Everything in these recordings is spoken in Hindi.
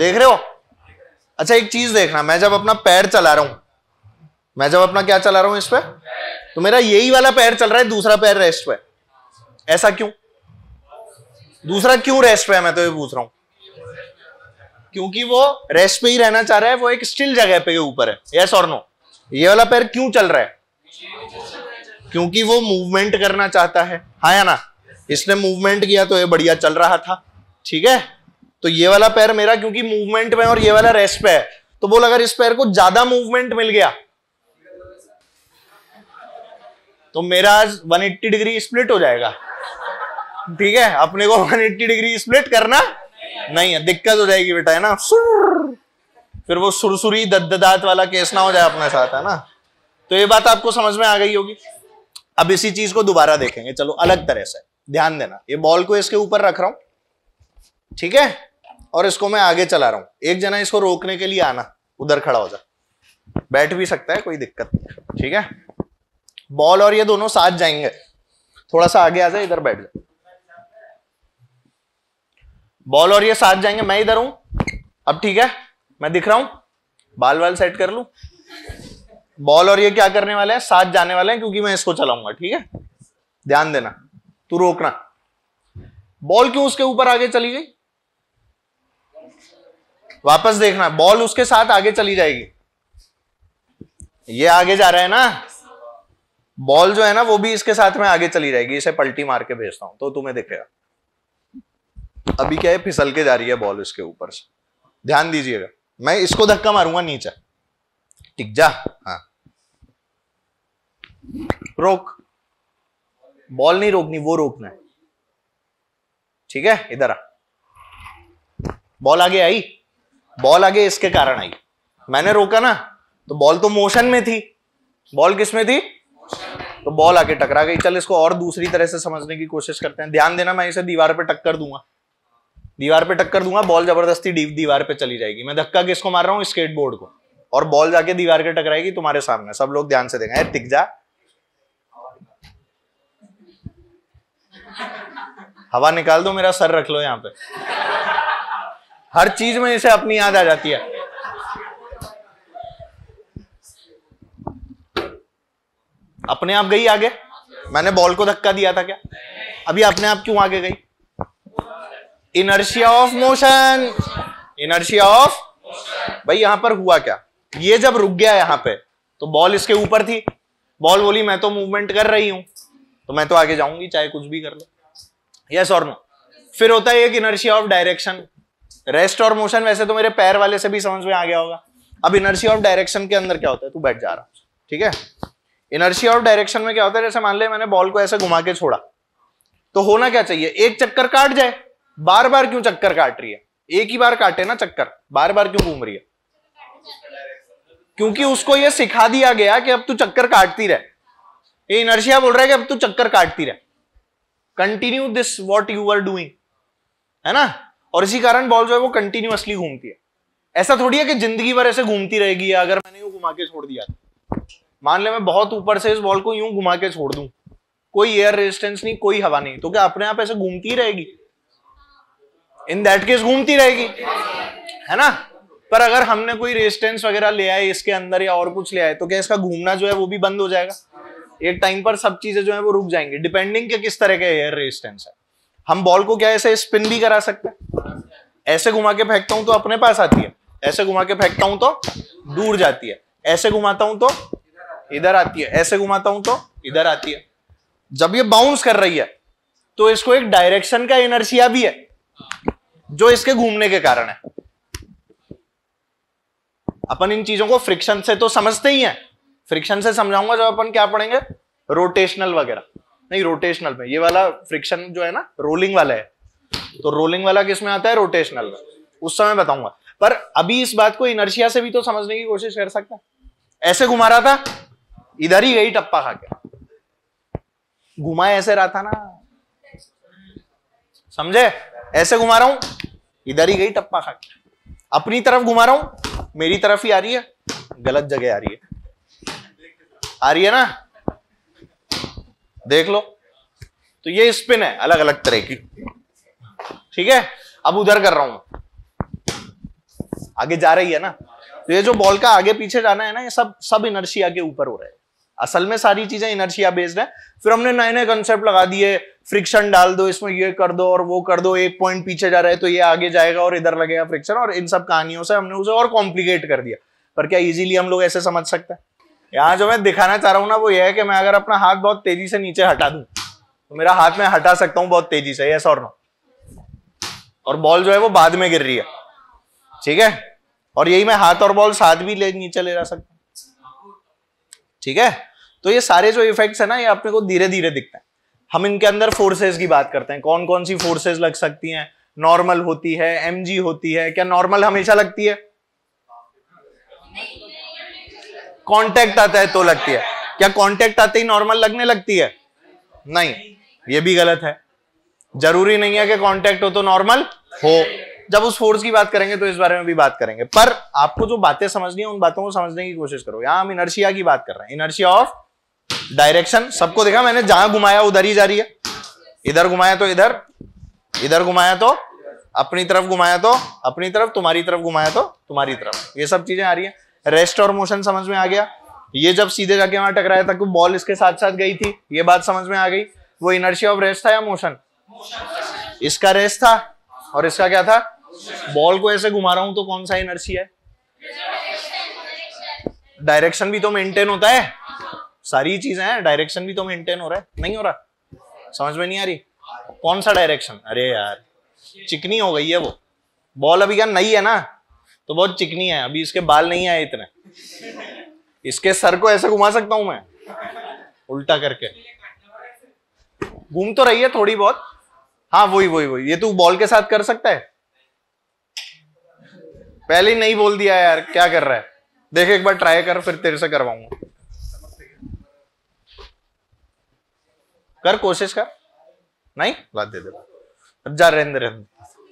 देख रहे हो? अच्छा एक चीज देखना, मैं जब अपना पैर चला रहा हूं, मैं जब अपना क्या चला रहा हूं इस पे, तो मेरा यही वाला पैर चल रहा है, दूसरा पैर रेस्ट पे। ऐसा क्यों? दूसरा क्यों रेस्ट पे है, मैं तो ये पूछ रहा हूं। क्योंकि वो रेस्ट पे ही रहना चाह रहा है, वो एक स्टिल जगह पे ऊपर है। यस और नो? ये वाला पैर क्यों चल रहा है? क्योंकि वो मूवमेंट करना चाहता है, हाँ या ना? इसने मूवमेंट किया तो ये बढ़िया चल रहा था, ठीक है। तो ये वाला पैर मेरा क्योंकि मूवमेंट में और ये वाला रेस्ट पे है, तो बोल अगर इस पैर को ज्यादा मूवमेंट मिल गया तो मेरा आज 180 डिग्री स्प्लिट हो जाएगा, ठीक है। अपने को 180 डिग्री स्प्लिट करना नहीं है, दिक्कत हो जाएगी बेटा, है ना। फिर वो सुरसुरी दद्ददात वाला केस ना हो जाए अपने साथ, है ना। तो ये बात आपको समझ में आ गई होगी। अब इसी चीज को दोबारा देखेंगे, चलो अलग तरह से। ध्यान देना, ये बॉल को इसके ऊपर रख रहा हूं, ठीक है, और इसको मैं आगे चला रहा हूं। एक जना इसको रोकने के लिए आना, उधर खड़ा हो जा, बैठ भी सकता है, कोई दिक्कत नहीं, ठीक है। बॉल और ये दोनों साथ जाएंगे, थोड़ा सा आगे आ जाए, इधर बैठ जा। बॉल और ये साथ जाएंगे, मैं इधर हूं अब, ठीक है, मैं दिख रहा हूं, बाल वाल सेट कर लूं। बॉल और ये क्या करने वाले हैं, साथ जाने वाले हैं, क्योंकि मैं इसको चलाऊंगा, ठीक है। ध्यान देना, तू रोकना। बॉल क्यों उसके ऊपर आगे चली गई, वापस देखना, बॉल उसके साथ आगे चली जाएगी। ये आगे जा रहा है ना, बॉल जो है ना वो भी इसके साथ में आगे चली जाएगी। इसे पलटी मार के भेजता हूं तो तुम्हें दिखेगा। अभी क्या है, फिसल के जा रही है बॉल इसके ऊपर से, ध्यान दीजिएगा। मैं इसको धक्का मारूंगा नीचे, टिक जा, हाँ रोक। बॉल नहीं रोकनी, वो रोकना है, ठीक है। इधर आ, बॉल आगे आई, बॉल आगे इसके कारण आई, मैंने रोका ना, तो बॉल तो मोशन में थी। बॉल किस में थी? तो बॉल आके टकरा गई। चल इसको और दूसरी तरह से समझने की कोशिश करते हैं। ध्यान देना, मैं इसे दीवार पे टक्कर दूंगा, दीवार पे टक्कर दूंगा, बॉल जबरदस्ती दीवार पे चली जाएगी। मैं धक्का किसको मार रहा हूं, स्केटबोर्ड को, और बॉल जाके दीवार के टकराएगी तुम्हारे सामने। सब लोग ध्यान से देखें, टिक जा, हवा निकाल दो, मेरा सर रख लो यहां पे। हर चीज में इसे अपनी याद आ जाती है। अपने आप गई आगे, मैंने बॉल को धक्का दिया था क्या? अभी अपने आप क्यों आगे गई? Inertia of motion, inertia of. भाई यहां पर हुआ क्या, ये जब रुक गया यहां पे, तो बॉल इसके ऊपर थी, बॉल बोली मैं तो मूवमेंट कर रही हूं, तो मैं तो आगे जाऊंगी चाहे कुछ भी कर लो। यस और नो? फिर होता है एक इनर्शिया ऑफ डायरेक्शन। रेस्ट और मोशन वैसे तो मेरे पैर वाले से भी समझ में आ गया होगा। अब इनर्शिया ऑफ डायरेक्शन के अंदर क्या होता है, तू बैठ जा रहा, ठीक है। इनर्शिया ऑफ डायरेक्शन में क्या होता है, जैसे मान ले मैंने बॉल को ऐसे घुमा के छोड़ा, तो होना क्या चाहिए, एक चक्कर काट जाए। बार बार क्यों चक्कर काट रही है? एक ही बार काटे ना चक्कर, बार बार क्यों घूम रही है? क्योंकि उसको यह सिखा दिया गया कि अब तू चक्कर काटती रहे। ये इनर्शिया बोल रहा है कि अब तू चक्कर काटती रहे, continue this what you are doing, है ना। और इसी कारण बॉल जो है वो कंटिन्यूअसली घूमती है। ऐसा थोड़ी है कि जिंदगी भर ऐसे घूमती रहेगी। अगर मैंने यूं घुमा के छोड़ दिया, मान ले मैं बहुत ऊपर से इस बॉल को यूं घुमा के छोड़ दूं, कोई एयर रेजिस्टेंस नहीं, कोई हवा नहीं, तो क्या अपने आप ऐसे घूमती ही रहेगी? इन दैट केस घूमती रहेगी, है ना। पर अगर हमने कोई रेजिस्टेंस वगैरह ले आए इसके अंदर या और कुछ ले आए, तो क्या इसका घूमना जो है वो भी बंद हो जाएगा? एक टाइम पर सब चीजें जो है वो रुक जाएंगी, डिपेंडिंग के किस तरह का एयर रेजिस्टेंस है। हम बॉल को क्या ऐसे स्पिन भी करा सकते हैं, ऐसे घुमा के फेंकता हूं तो अपने पास आती है, ऐसे घुमा के फेंकता हूं तो दूर जाती है, ऐसे घुमाता हूं तो इधर आती है, ऐसे घुमाता हूं तो इधर आती है। जब ये बाउंस कर रही है तो इसको एक डायरेक्शन का इनर्शिया भी है जो इसके घूमने के कारण है। अपन इन चीजों को फ्रिक्शन से तो समझते ही हैं, फ्रिक्शन से समझाऊंगा जब अपन क्या पढ़ेंगे, रोटेशनल वगैरह। नहीं, रोटेशनल में ये वाला फ्रिक्शन जो है ना रोलिंग वाला है, तो रोलिंग वाला किस में आता है, रोटेशनल में, उस समय बताऊंगा। पर अभी इस बात को इनर्शिया से भी तो समझने की कोशिश कर सकते हैं। ऐसे घुमा रहा था, इधर ही गई टप्पा खा के, घुमा ऐसे रहा था ना, समझे? ऐसे घुमा रहा हूं, इधर ही गई टप्पा खा के, अपनी तरफ घुमा रहा हूं, मेरी तरफ ही आ रही है, गलत जगह आ रही है ना, देख लो। तो ये स्पिन है अलग अलग तरह की, ठीक है। अब उधर कर रहा हूं, आगे जा रही है ना। तो ये जो बॉल का आगे पीछे जाना है ना, ये सब इनर्शिया के ऊपर हो रहा है। असल में सारी चीजें इनर्शिया बेस्ड है। फिर हमने नए नए कंसेप्ट लगा दिए, फ्रिक्शन डाल दो इसमें, ये कर दो और वो कर दो, एक पॉइंट पीछे जा रहा है तो ये आगे जाएगा और इधर लगेगा फ्रिक्शन, और इन सब कहानियों से हमने उसे और कॉम्प्लिकेट कर दिया। पर क्या इजीली हम लोग ऐसे समझ सकते हैं? यहाँ जो मैं दिखाना चाह रहा हूं ना वो ये है कि मैं अगर अपना हाथ बहुत तेजी से नीचे हटा दूं तो मेरा हाथ मैं हटा सकता हूं बहुत तेजी से, यस और नो, और बॉल जो है वो बाद में गिर रही है, ठीक है। और यही मैं हाथ और बॉल साथ भी नीचे ले जा सकता हूं, ठीक है। तो ये सारे जो इफेक्ट्स है ना, ये अपने को धीरे धीरे दिखते हैं। हम इनके अंदर फोर्सेस की बात करते हैं, कौन कौन सी फोर्सेस लग सकती हैं। नॉर्मल होती है, एमजी होती है। क्या नॉर्मल हमेशा लगती है? कांटेक्ट आता है तो लगती है। क्या कांटेक्ट आते ही नॉर्मल लगने लगती है? नहीं, ये भी गलत है। जरूरी नहीं है कि कांटेक्ट हो तो नॉर्मल हो। जब उस फोर्स की बात करेंगे तो इस बारे में भी बात करेंगे, पर आपको जो बातें समझनी है उन बातों को समझने की कोशिश करो। यहां हम इनर्शिया की बात कर रहे हैं, इनर्शिया ऑफ डायरेक्शन। सबको देखा मैंने, जहां घुमाया उधर ही जा रही है। इधर घुमाया तो इधर, इधर घुमाया तो अपनी तरफ, घुमाया तो अपनी तरफ, तुम्हारी तरफ घुमाया तो तुम्हारी तरफ, ये सब चीजें आ रही है। रेस्ट और मोशन समझ में आ गया। ये जब सीधे जाके वहां टकराया था, बॉल इसके साथ साथ गई थी, ये बात समझ में आ गई। वो इनर्शिया ऑफ रेस्ट था या मोशन? इसका रेस्ट था और इसका क्या था? बॉल को ऐसे घुमा रहा हूं तो कौन सा इनर्शिया है? डायरेक्शन भी तो मेंटेन होता है, सारी चीजें हैं, डायरेक्शन भी तो मेंटेन हो रहा है, नहीं हो रहा? समझ में नहीं आ रही? कौन सा डायरेक्शन? अरे यार चिकनी हो गई है वो बॉल, अभी क्या नई है ना तो बहुत चिकनी है, अभी इसके बाल नहीं आए इतने। इसके सर को ऐसे घुमा सकता हूं मैं उल्टा करके, घूम तो रही है थोड़ी बहुत। हाँ वही ये तू बॉल के साथ कर सकता है? पहले ही नहीं बोल दिया यार, क्या कर रहा है? देख एक बार ट्राई कर, फिर तेरे से करवाऊंगा। कर, कोशिश कर। नहीं बात दे दे, जा रहने दे।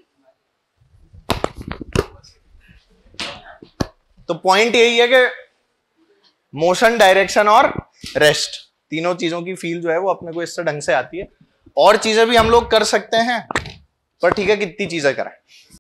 तो पॉइंट यही है कि मोशन, डायरेक्शन और रेस्ट, तीनों चीजों की फील जो है वो अपने को इससे ढंग से आती है। और चीजें भी हम लोग कर सकते हैं, पर ठीक है कितनी चीजें करें।